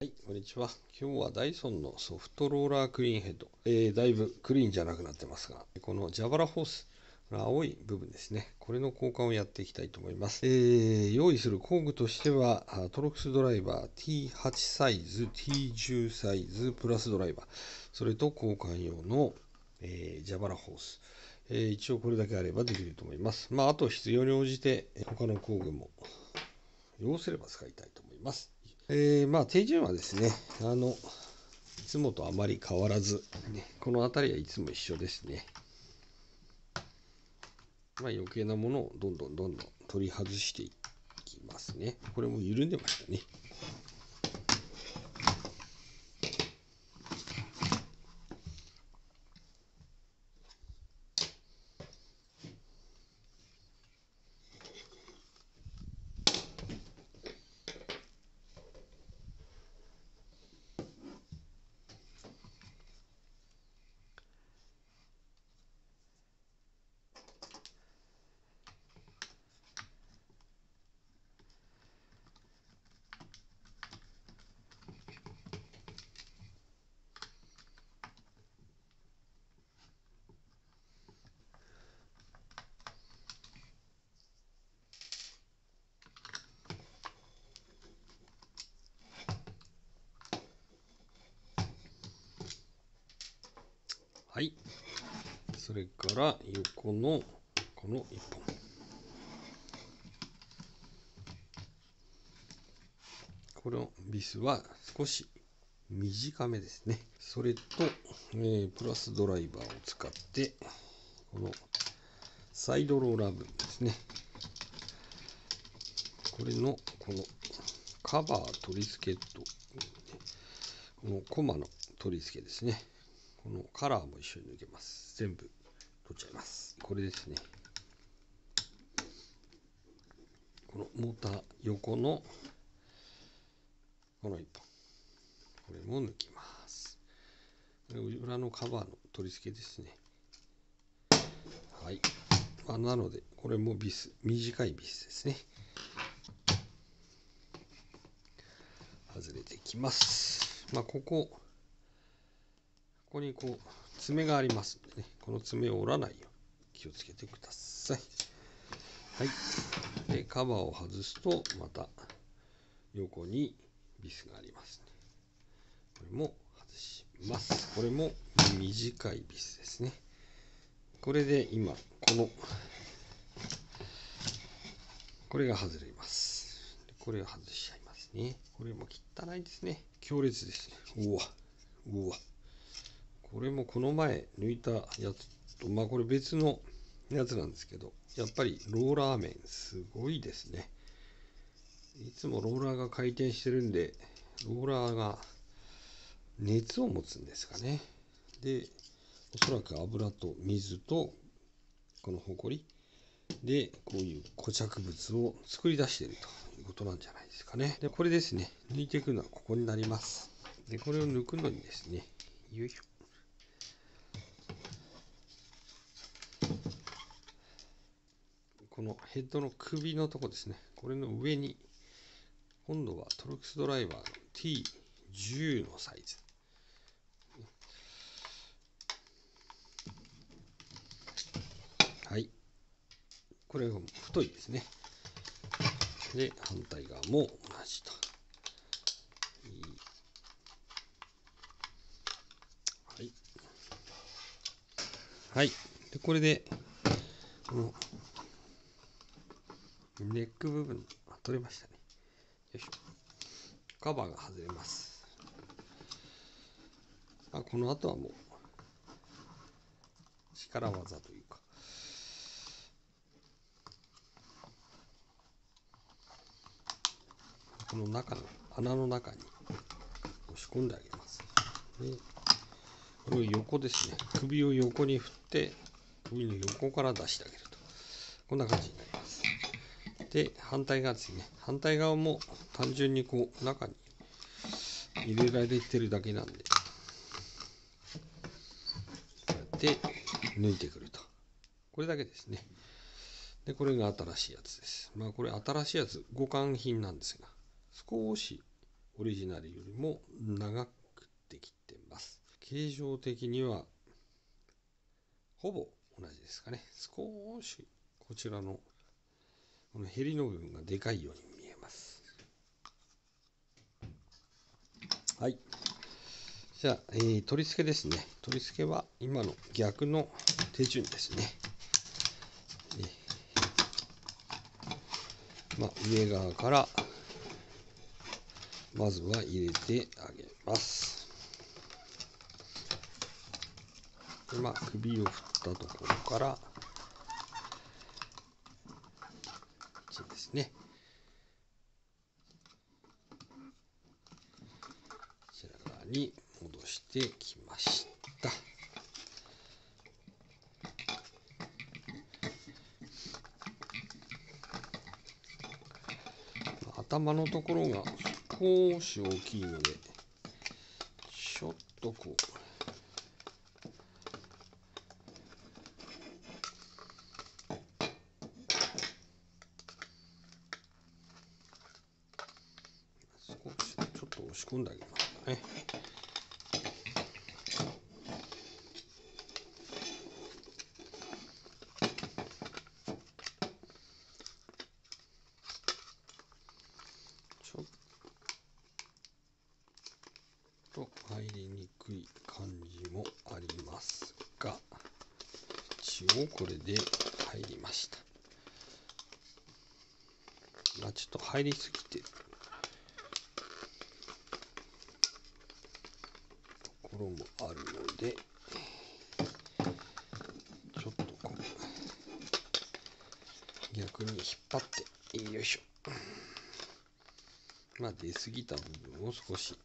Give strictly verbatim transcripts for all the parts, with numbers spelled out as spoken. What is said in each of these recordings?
はい、こんにちは。今日はダイソンのソフトローラークリーンヘッド。えー、だいぶクリーンじゃなくなってますが、この蛇腹ホース、青い部分ですね。これの交換をやっていきたいと思います。えー、用意する工具としては、トロックスドライバー ティーはち サイズ、ティーじゅう サイズ、プラスドライバー、それと交換用の、えー、蛇腹ホース。えー、一応これだけあればできると思います。まあ、あと必要に応じて他の工具も要すれば使いたいと思います。えー、まあ手順はですね、あのいつもとあまり変わらず、ね、この辺りはいつも一緒ですね。まあ、余計なものをどんどんどんどん取り外していきますね。これも緩んでましたね。はい。それから横のこのいっぽん。このビスは少し短めですね。それと、えー、プラスドライバーを使って、このサイドローラー部分ですね。これのこのカバー取り付けと、このコマの取り付けですね。このカラーも一緒に抜けます。全部取っちゃいます。これですね。このモーター横のこのいっぽん。これも抜きます。裏のカバーの取り付けですね。はい。まあ、なので、これもビス、短いビスですね。外れてきます。まあ、ここ、ここにこう、爪がありますんでね、この爪を折らないように気をつけてください。はい。で、カバーを外すと、また横にビスがありますね。これも外します。これも短いビスですね。これで今、この、これが外れます。これを外しちゃいますね。これも汚いですね。強烈ですね。うわ、うわ。これもこの前抜いたやつと、まあこれ別のやつなんですけど、やっぱりローラー面すごいですね。いつもローラーが回転してるんで、ローラーが熱を持つんですかね。で、おそらく油と水とこのホコリでこういう固着物を作り出しているということなんじゃないですかね。で、これですね、抜いていくのはここになります。で、これを抜くのにですね、よいしょ。このヘッドの首のとこですね、これの上に今度はトロックスドライバーの ティーじゅう のサイズ。はい。これが太いですね。で、反対側も同じと。はい。はい。で、これで、このネック部分取れましたね。よいしょ。カバーが外れます。あ、この後はもう力技というか、この中の穴の中に押し込んであげます。で、これを横ですね。首を横に振って首の横から出してあげると、こんな感じになります。で、反対側ですね。反対側も単純にこう中に入れられてるだけなんで、こうやって抜いてくると。これだけですね。で、これが新しいやつです。まあこれ新しいやつ、互換品なんですが、少しオリジナルよりも長くできてます。形状的にはほぼ同じですかね。少しこちらのこのヘリの部分がでかいように見えます。はい。じゃあ、えー、取り付けですね。取り付けは今の逆の手順ですね。まあ、上側からまずは入れてあげます。で、まあ、首を振ったところから、こっちですね。こちら側に戻してきました。頭のところが少し大きいので、ちょっとこう、少しちょっと押し込んであげますね。ちょっと入りにくい感じもありますが、一応これで入りました。まあ、ちょっと入りすぎてるところもあるので、ちょっとこう逆に引っ張ってよいしょ。まあ、出過ぎた部分を少し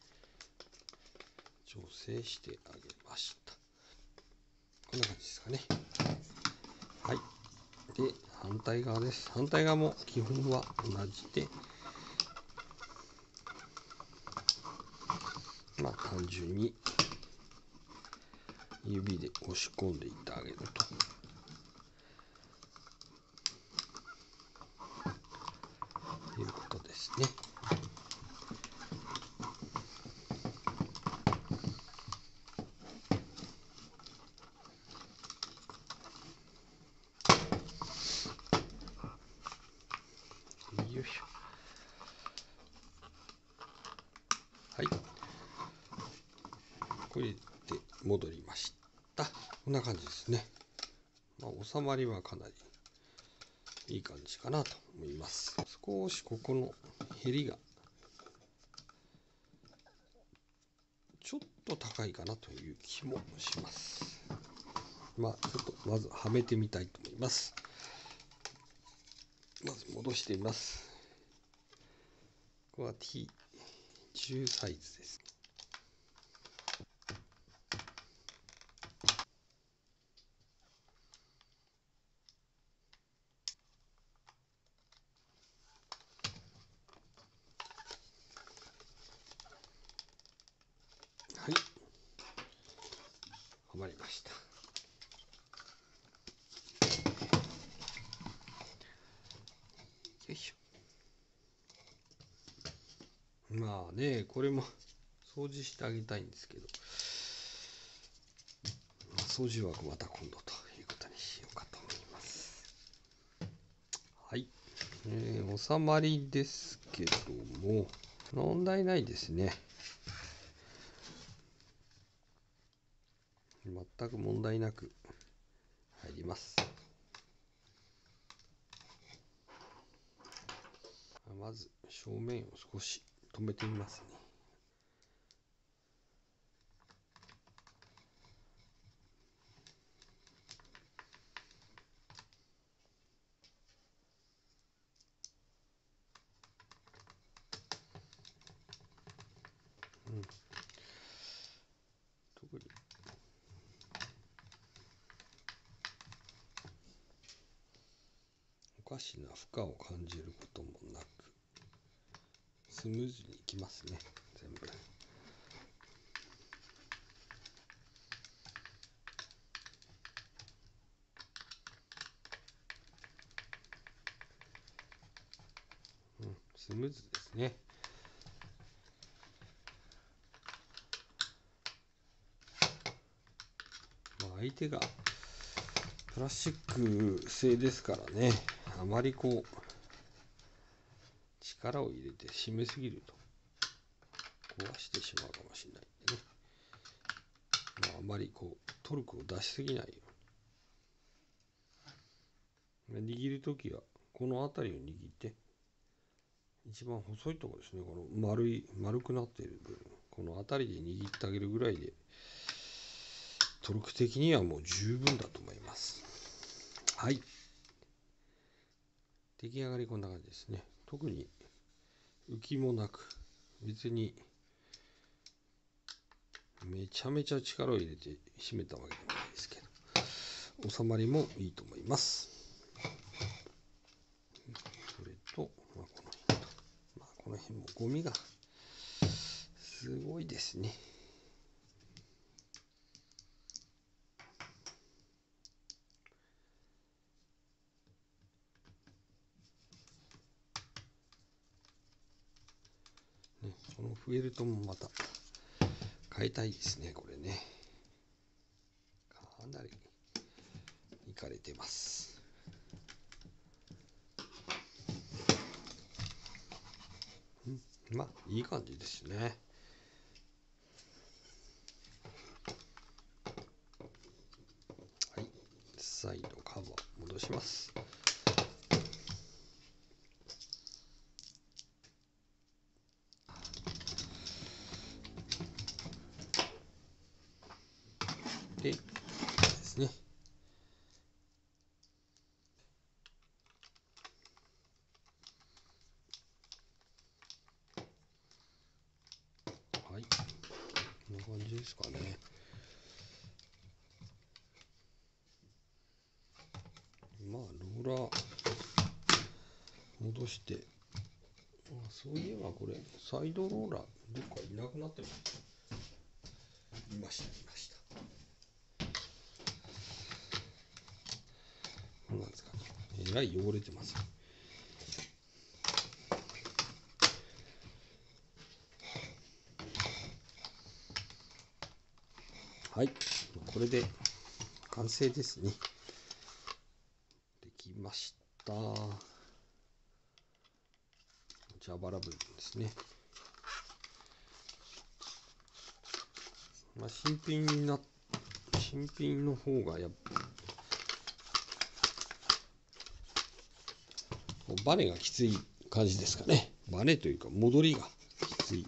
調整してあげました。こんな感じですかね。はい。で、反対側です。反対側も基本は同じで、まあ単純に指で押し込んでいってあげると。いうことですね。よいしょ。はい。これで戻りました。こんな感じですね。まあ、収まりはかなりいい感じかなと思います。少しここのへりがちょっと高いかなという気もします。まあ、ちょっとまずはめてみたいと思います。まず戻してみます。ここは ティーじゅう サイズです。はい。はまりました。よいしょ。まあね、これも掃除してあげたいんですけど、まあ、掃除枠また今度ということにしようかと思います。はい。えー、収まりですけども、問題ないですね。全く問題なく入ります。まず正面を少し止めてみますね。うん、特におかしな負荷を感じることもなくスムーズにいきますね、全部。うん、スムーズですね。 相手がプラスチック製ですからね、あまりこう力を入れて締めすぎると壊してしまうかもしれないんでね、まあ、あまりこうトルクを出しすぎないように。握るときはこの辺りを握って、一番細いところですね、この丸い丸くなっている部分、この辺りで握ってあげるぐらいでトルク的にはもう十分だと思います。はい、出来上がりこんな感じですね。特に浮きもなく、別にめちゃめちゃ力を入れて締めたわけでもないですけど、収まりもいいと思います。それと、まあ、この辺と、まあ、この辺もゴミがすごいですね。ね、このフェルトもまた変えたいですね、これね。かなりいかれてます。うん、まあいい感じですね。はい、再度カバー戻します。でですね。はい、こんな感じですかね。まあローラー戻して、あ、そういえばこれサイドローラーどっかいなくなってます。いましたいました。何なんですかね。えらい汚れてます。はい、これで完成ですね。できました。蛇腹部分ですね。まあ、新品にな新品の方がやっぱバネがきつい感じですかね。バネというか戻りがきつい。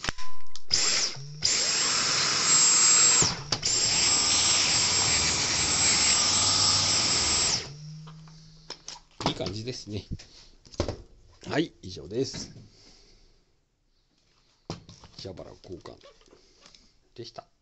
いい感じですね。はい、以上です。蛇腹交換でした。